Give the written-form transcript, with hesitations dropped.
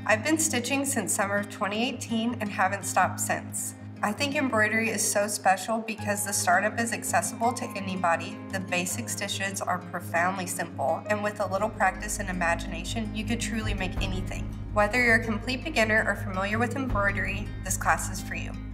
I've been stitching since summer of 2018 and haven't stopped since. I think embroidery is so special because the startup is accessible to anybody, the basic stitches are profoundly simple, and with a little practice and imagination, you could truly make anything. Whether you're a complete beginner or familiar with embroidery, this class is for you.